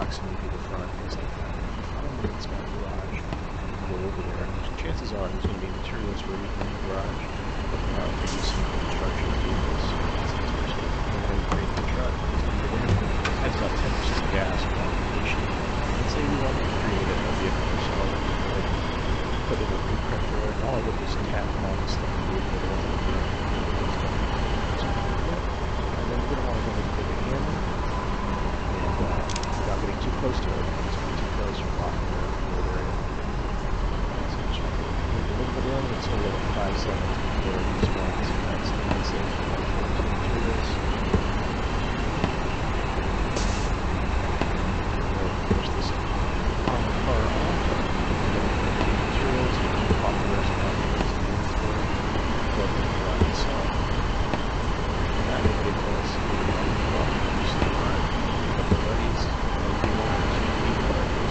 proximity to the front, things like that. It's got a garage. Go over there. Chances are there's going to be materials for everything in the garage. For use in construction vehicles. When we create the truck, it's going to get in. It has about 10% gas on the ignition. Let's say we want to create a vehicle, so put in a blueprint for it. All I did was tap on this stuff and move it over here. And then we're going to want to go ahead and put it in. And without getting too close to it, because if we're too close, we're blocking the field area. So just put a little bit in until we're at 5 seconds before it responds. That's the safe materials. Push this on the car on. Materials, pop the rest of it. Plug in the right side. That is a plus. Just the right. Put the buddies. And you want to keep buddies.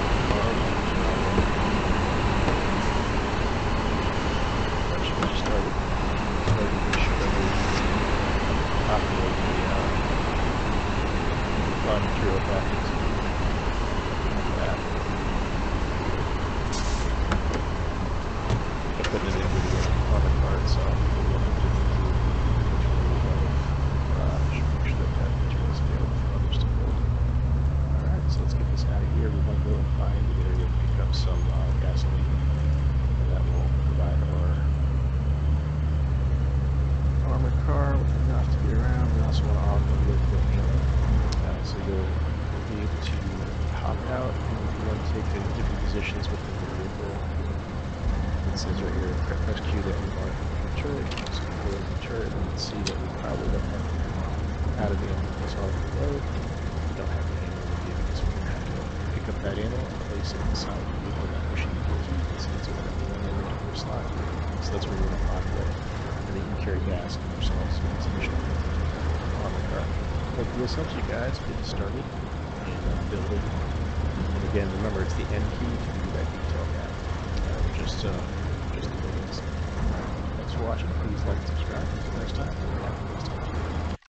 Just started to show populate the raw material packets. That. Putting it into the on the car itself. Make sure that material is available for others to build. Alright, so let's get this out of here. We want to go and find the area to pick up some gasoline. And that will provide our armored car with enough to get around. We also want to augment with the so you'll be able to hop out and if you want to take different positions within the vehicle. It says right here, execute that we want the turret. So we go to the turret and you can see that we probably don't have out of the ammo that's on the road. We don't have the ammo in the vehicle, so we're going to have to pick up that ammo and place it inside the vehicle by pushing the key. You can see it's going to run over to your slot. So that's where we're going to populate. And then you can carry gas in yourselves. So it's additional on the car. Hope this helps you guys get started in building. And again, remember it's the N key to do that detail map. Just the buildings. Thanks for watching. Please like and subscribe. Until next time. Have a nice time.